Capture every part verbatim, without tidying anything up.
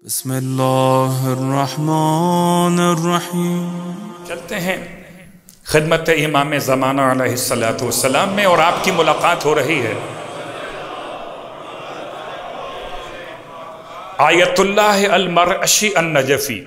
بسم اللہ الرحمن الرحیم۔ چلتے ہیں خدمت امام زمانہ علیہ الصلوۃ والسلام میں، اور آپ کی ملاقات ہو رہی ہے آیت اللہ المرعشی النجفی،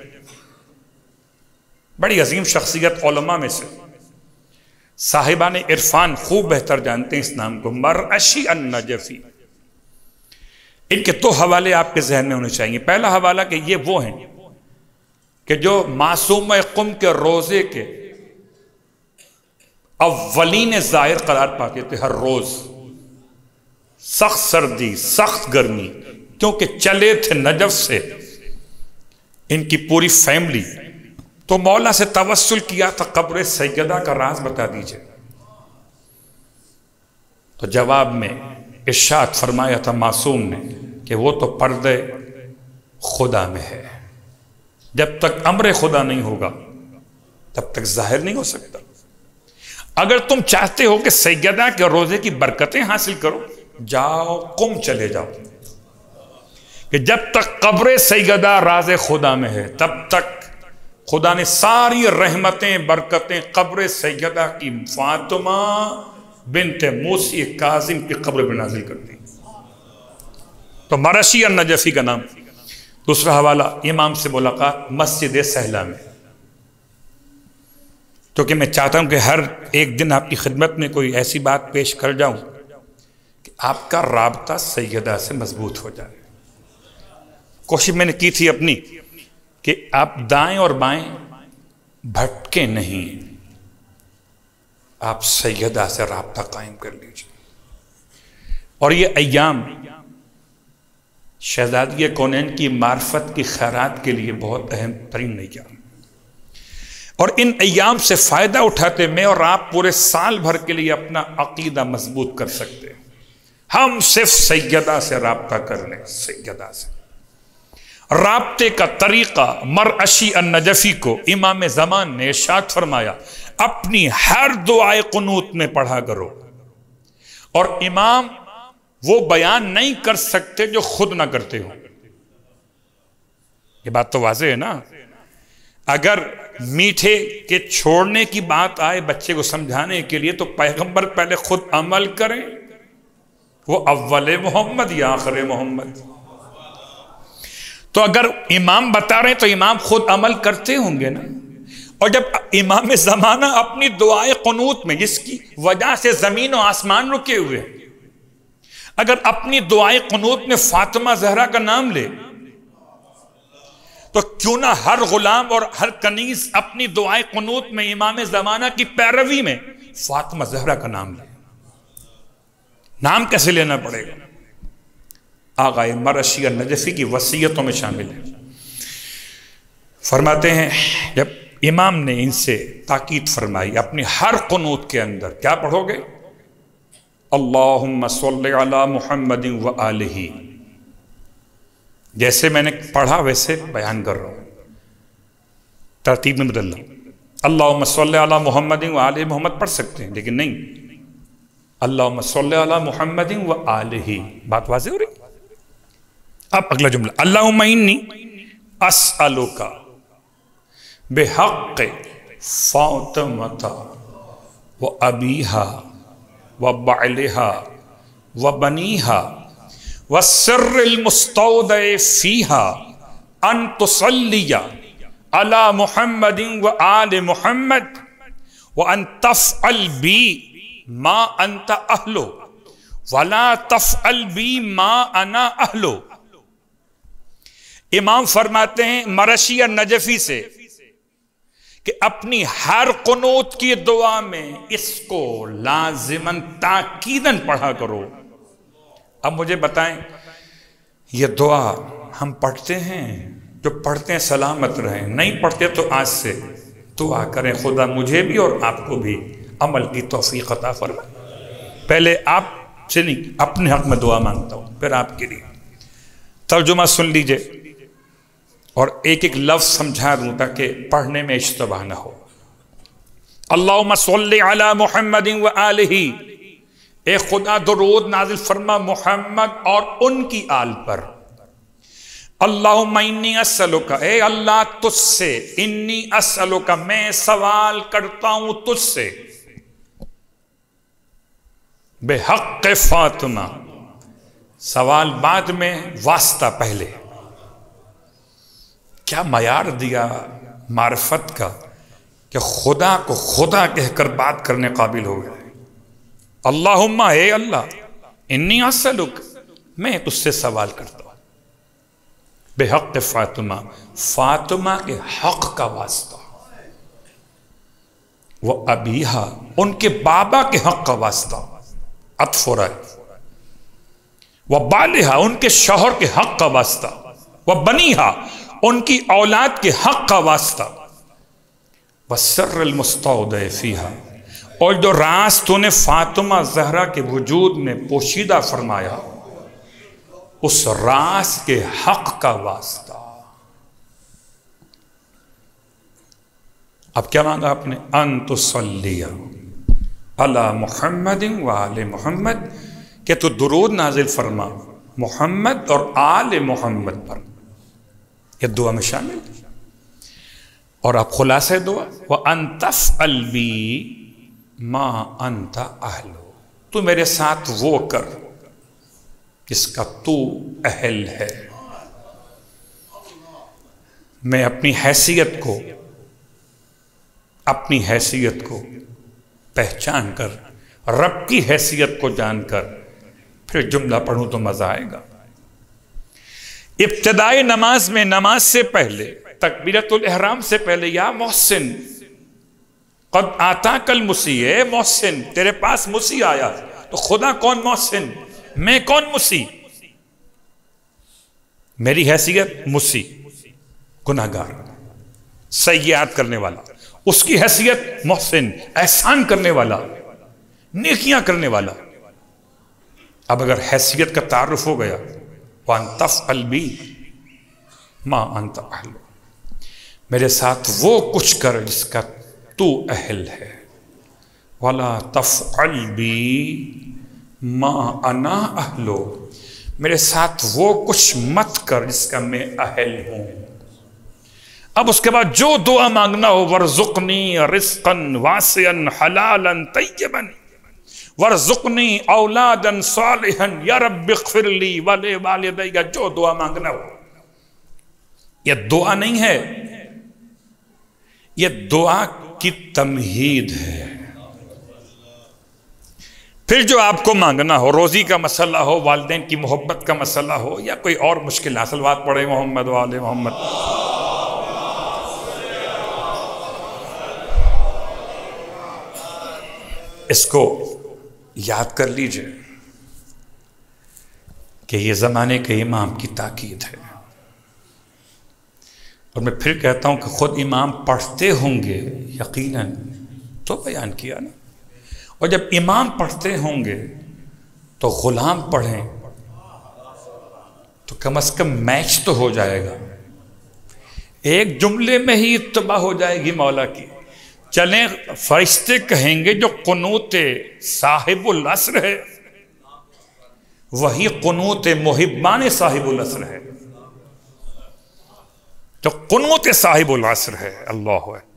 بڑی عظیم شخصیت علماء میں سے، صاحبان عرفان خوب بہتر جانتے ہیں اس نام کو، مرعشی النجفی۔ ان کے دو حوالے آپ کے ذہن میں ہونے چاہیے۔ پہلا حوالہ کہ یہ وہ ہیں کہ جو معصومہ قم کے روزے کے اولین ظاہر قرار پاتے تھے، ہر روز سخت سردی سخت گرمی، کیونکہ چلے تھے نجف سے ان کی پوری فیملی، تو مولا سے توسل کیا تھا قبر سیدہ کا راز بتا دیجئے، تو جواب میں ارشاد فرمایا تھا معصوم نے کہ وہ تو پردے خدا میں ہے، جب تک امر خدا نہیں ہوگا تب تک ظاہر نہیں ہو سکتا۔ اگر تم چاہتے ہو کہ سیدہ کے روزے کی برکتیں حاصل کرو، جاؤ قم چلے جاؤ، کہ جب تک قبر سیدہ راز خدا میں ہے تب تک خدا نے ساری رحمتیں برکتیں قبر سیدہ کی فاطمہ بنت موسی کاظم کی قبر پر نازل کر دی۔ تو مرعشی النجفی کا نام۔ دوسرا حوالہ امام سے ملاقات مسجد سہلہ میں، کیونکہ میں چاہتا ہوں کہ ہر ایک دن آپ کی خدمت میں کوئی ایسی بات پیش کر جاؤں کہ آپ کا رابطہ سیدہ سے مضبوط ہو جائے۔ کوشش میں نے کی تھی اپنی کہ آپ دائیں اور بائیں بھٹکے نہیں، آپ سیدہ سے رابطہ قائم کر لیجئے۔ اور یہ ایام شہزادی کونین کی معرفت کی خیرات کے لیے بہت اہم ترین ایام، اور ان ایام سے فائدہ اٹھاتے میں اور آپ پورے سال بھر کے لیے اپنا عقیدہ مضبوط کر سکتے ہیں۔ ہم صرف سیدہ سے رابطہ کر لیں، سیدہ سے۔ رابطے کا طریقہ مرعشی النجفی کو امام زمان نے ارشاد فرمایا اپنی ہر دعائے قنوت میں پڑھا کرو، اور امام وہ بیان نہیں کر سکتے جو خود نہ کرتے ہو۔ یہ بات تو واضح ہے نا۔ اگر میٹھے کے چھوڑنے کی بات آئے بچے کو سمجھانے کے لیے تو پیغمبر پہلے خود عمل کریں، وہ اول محمد یا آخر محمد۔ تو اگر امام بتا رہے ہیں تو امام خود عمل کرتے ہوں گے نا۔ اور جب امام زمانہ اپنی دعائے قنوت میں، جس کی وجہ سے زمین و آسمان رکے ہوئے، اگر اپنی دعائے قنوت میں فاطمہ زہرا کا نام لے، تو کیوں نہ ہر غلام اور ہر کنیز اپنی دعائے قنوت میں امام زمانہ کی پیروی میں فاطمہ زہرا کا نام لے۔ نام کیسے لینا پڑے گا؟ آقا مرعشی النجفی کی وصیتوں میں شامل ہے۔ فرماتے ہیں جب امام نے ان سے تاکید فرمائی اپنی ہر قنوت کے اندر کیا پڑھو گے؟ اللہم صلی علی محمد و آلہ، جیسے میں نے پڑھا ویسے بیان کر رہا ہوں، ترتیب میں بدل رہا ہوں۔ اللہم صلی علی محمد و آلہ محمد پڑھ سکتے ہیں، لیکن نہیں، اللہم صلی علی محمد و آلہ۔ بات واضح ہو رہی؟ اب اگلا جملہ، اللہم انی اسألک بحق فاطمہ و ابیہا و بعلہا و بنیہا و سر المستودع فیہا ان تصلی علی محمد و آل محمد و ان تفعل بی ما انت اہلو ولا تفعل بی ما انا اہلو۔ امام فرماتے ہیں مرعشی النجفی سے کہ اپنی ہر قنوت کی دعا میں اس کو لازماً تاکیداً پڑھا کرو۔ اب مجھے بتائیں، یہ دعا ہم پڑھتے ہیں؟ جو پڑھتے ہیں سلامت رہیں، نہیں پڑھتے تو آج سے دعا کریں خدا مجھے بھی اور آپ کو بھی عمل کی توفیق عطا فرمائے۔ پہلے آپ سے نہیں، اپنے حق میں دعا مانگتا ہوں، پھر آپ کے لیے۔ ترجمہ سن لیجئے اور ایک ایک لفظ سمجھا دوں تاکہ پڑھنے میں اشتباہ نہ ہو۔ اللہم صلی علی محمد و آلہ، اے خدا درود نازل فرما محمد اور ان کی آل پر۔ اللہم انی اسألک، اے اللہ تجھ سے، انی اسألک میں سوال کرتا ہوں تجھ سے، بحق فاطمہ، سوال بعد میں واسطہ پہلے. کیا معیار دیا معرفت کا کہ خدا کو خدا کہہ کر بات کرنے قابل ہو گئے. اللہم، اے اللہ، انی اسألک، میں تجھ سے سوال کرتا ہوں، بحق فاطمہ، فاطمہ کے حق کا واسطہ، وہ ابیہا، ان کے بابا کے حق کا واسطہ، عطف ہو رہا ہے، وہ بالہا، ان کے شوہر کے حق کا واسطہ، وہ بنیہا، ان کی اولاد کے حق کا واسطہ، وَالسِّرِّ الْمُسْتَوْدَعِ فِيهَا، اور جو راز تو نے فاطمہ زہرا کے وجود میں پوشیدہ فرمایا، اس راز کے حق کا واسطہ. اب کیا مانگا آپ نے؟ ان تصلی علی محمد وآل محمد، کہ تو درود نازل فرما محمد اور آل محمد پر. یہ دعا میں شامل. اور اب خلاصہ دعا، وَأَن تَفْعَلْ بِي مَا أَنْتَ أَهْلُ، تو میرے ساتھ وہ کر جس کا تو اہل ہے. میں اپنی حیثیت کو اپنی حیثیت کو پہچان کر، رب کی حیثیت کو جان کر پھر جملہ پڑھوں تو مزہ آئے گا. ابتدائی نماز میں، نماز سے پہلے، تکبیرۃ الاحرام سے پہلے، یا محسن قد آتاک المسیء، اے محسن تیرے پاس مسیء آیا. تو خدا کون محسن؟ میں کون مسیء؟ میری حیثیت مسیء، گناہگار، سیئات کرنے والا. اس کی حیثیت محسن، احسان کرنے والا، نیکیاں کرنے والا. اب اگر حیثیت کا تعارف ہو گیا، وَأَن تَفْعَلْ بِي مَا أَنْتَ أَهْلُ، میرے ساتھ وہ کچھ کر جس کا تو اہل ہے. وَلَا تَفْعَلْ بِي مَا أَنَا أَهْلُ، میرے ساتھ وہ کچھ مت کر جس کا میں اہل ہوں. اب اس کے بعد جو دعا مانگنا ہو، وَارْزُقْنِي رِزْقًا وَاسِعًا حَلَالًا طَيِّبًا وَارْزُقْنِي أَوْلَادًا صَالِحًا یا رب اغفر لی وَلِوَالِدَیَّ، جو دعا مانگنا ہو. یہ دعا نہیں ہے، یہ دعا کی تمہید ہے. پھر جو آپ کو مانگنا ہو، روزی کا مسئلہ ہو، والدین کی محبت کا مسئلہ ہو، یا کوئی اور مشکل حاصل بات پڑھے محمد وآل محمد. اس کو یاد کر لیجئے کہ یہ زمانے کے امام کی تاکید ہے. اور میں پھر کہتا ہوں کہ خود امام پڑھتے ہوں گے یقیناً تو بیان کیا نا. اور جب امام پڑھتے ہوں گے تو غلام پڑھیں تو کم از کم میچ تو ہو جائے گا. ایک جملے میں ہی اتباع ہو جائے گی مولا کی. چلیں فرشتے کہیں گے جو قنوت صاحب العصر ہے وہی قنوت محبان صاحب العصر ہے. جو قنوت صاحب العصر ہے، اللہ ہے